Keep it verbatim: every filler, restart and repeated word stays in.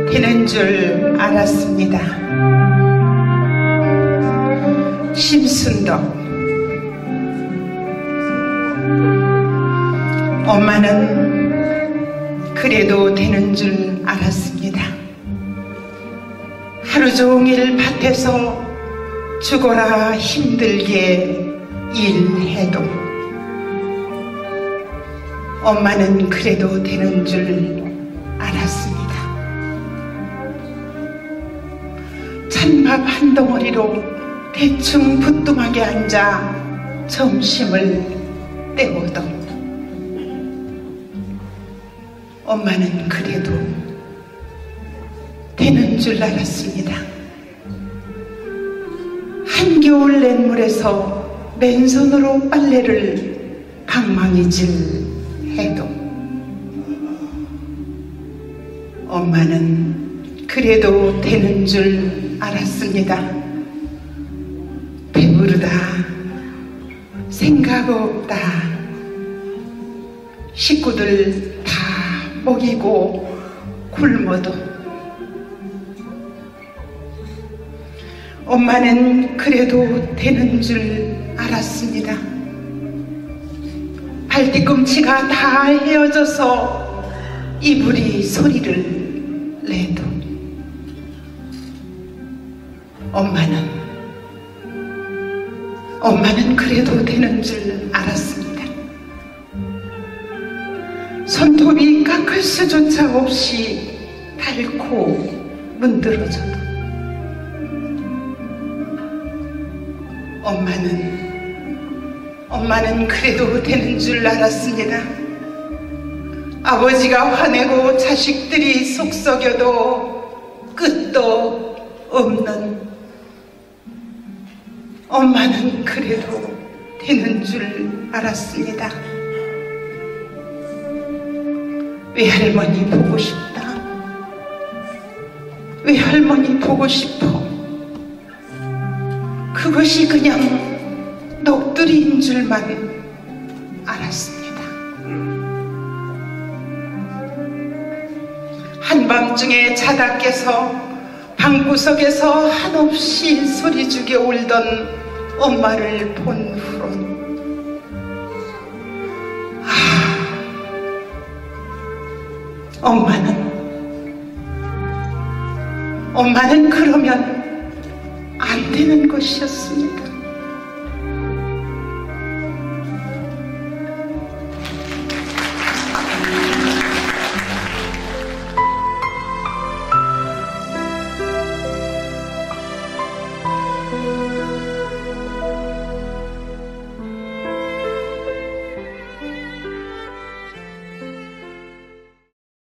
되는 줄 알았습니다. 심순덕. 엄마는 그래도 되는 줄 알았습니다. 하루 종일 밭에서 죽어라 힘들게 일해도 엄마는 그래도 되는 줄 알았습니다. 찬밥 한 덩어리로 대충 부뚜막에 앉아 점심을 때워도 엄마는 그래도 되는 줄 알았습니다. 한겨울 냇물에서 맨손으로 빨래를 방망이질 해도 엄마는 그래도 되는 줄 알았습니다. 배부르다, 생각 없다, 식구들 다 먹이고 굶어도 엄마는 그래도 되는 줄 알았습니다. 발뒤꿈치가 다 헤어져서 이불이 소리를 내도 엄마는 엄마는 그래도 되는 줄 알았습니다. 손톱이 깎을 수조차 없이 닳고 문드러져도 엄마는 엄마는 그래도 되는 줄 알았습니다. 아버지가 화내고 자식들이 속썩여도 끝도 없는 엄마는 그래도 되는 줄 알았습니다. 외할머니 보고 싶다, 외할머니 보고 싶어. 그것이 그냥 녹두리인 줄만 알았습니다. 한밤중에 자다 깨서 방구석에서 한없이 소리죽여 울던 엄마를 본 후론 아, 엄마는 엄마는 그러면 안 되는 것이었습니다.